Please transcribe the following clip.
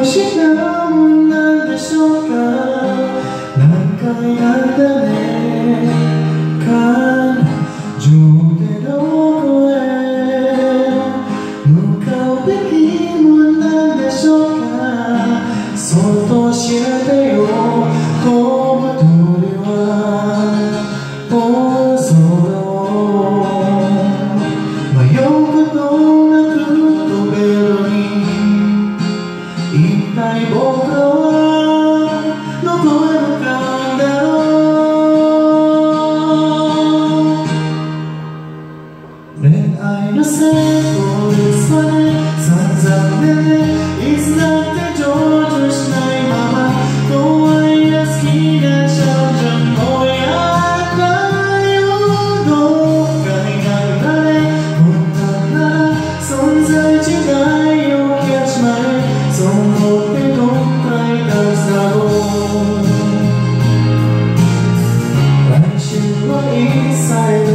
したもんなんでしょうか。何回やったね感情でどこへ向かうべきもんなんでしょうか。そっと知ってよ小太りは大空を迷うことなく飛べるに一体僕らはどこへ向かうんだろう。恋愛の成功率はね散々でねいつだって成就しないまま怖いや好きな少女もやったよ。どっかになるなれ本当なら存在自体を消しまえそう思ってどっかへ立つだろう。来週はいつさえ